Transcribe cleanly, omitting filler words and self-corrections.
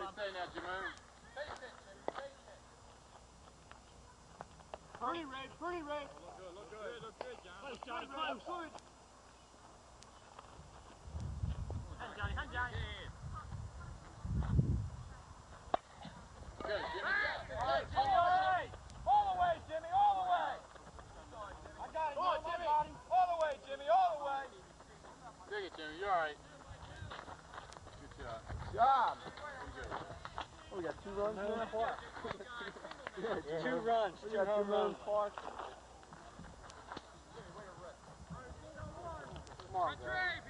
say now, Jermaine? Pretty, Ray. Pretty, Ray. Look good, John. Close, Johnny, close. Good. Hand, Johnny. Good, Jimmy. All the way, Jimmy, all the way. I got it, Jimmy. All the way, Jimmy, all the way. Dig it, Jimmy. You're all right. Good job. Job. Good. Oh, we got 2 runs in the park. 2 runs. 2 home runs. Come on, guys.